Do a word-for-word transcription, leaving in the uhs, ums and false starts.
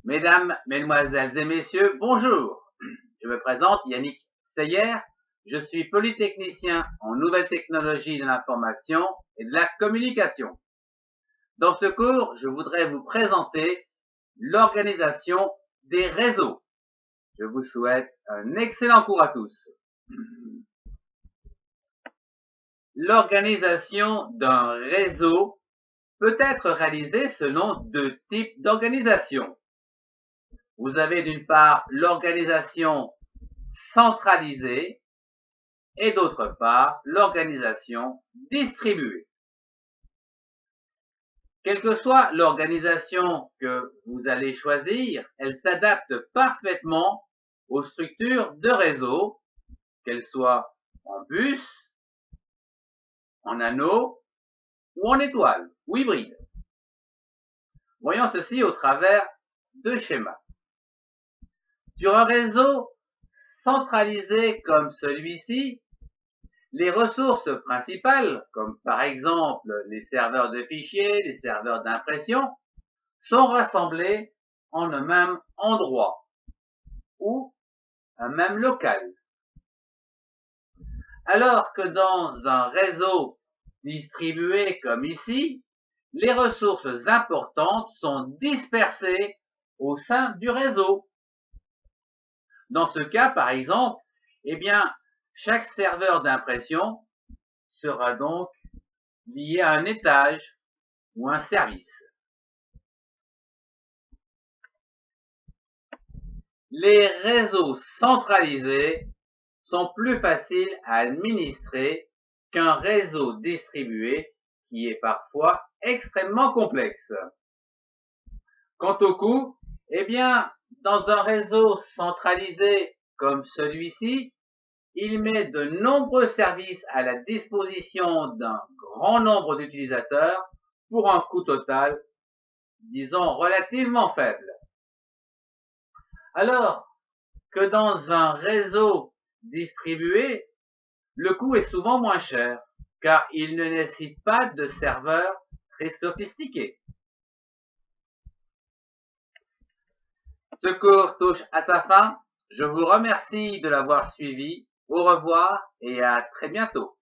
Mesdames, Mesdemoiselles et Messieurs, bonjour. Je me présente Yannick Seyer. Je suis polytechnicien en nouvelles technologies de l'information et de la communication. Dans ce cours, je voudrais vous présenter l'organisation des réseaux. Je vous souhaite un excellent cours à tous. L'organisation d'un réseau peut être réalisée selon deux types d'organisation. Vous avez d'une part l'organisation centralisée et d'autre part l'organisation distribuée. Quelle que soit l'organisation que vous allez choisir, elle s'adapte parfaitement aux structures de réseau, qu'elles soient en bus, en anneau ou en étoile ou hybride. Voyons ceci au travers de schémas. Sur un réseau centralisé comme celui-ci, les ressources principales, comme par exemple les serveurs de fichiers, les serveurs d'impression, sont rassemblées en un même endroit ou un même local. Alors que dans un réseau distribué comme ici, les ressources importantes sont dispersées au sein du réseau. Dans ce cas, par exemple, eh bien, chaque serveur d'impression sera donc lié à un étage ou un service. Les réseaux centralisés sont plus faciles à administrer qu'un réseau distribué qui est parfois extrêmement complexe. Quant au coût, eh bien, dans un réseau centralisé comme celui-ci, il met de nombreux services à la disposition d'un grand nombre d'utilisateurs pour un coût total, disons, relativement faible. Alors que dans un réseau distribué, le coût est souvent moins cher, car il ne nécessite pas de serveurs très sophistiqués. Ce cours touche à sa fin. Je vous remercie de l'avoir suivi. Au revoir et à très bientôt.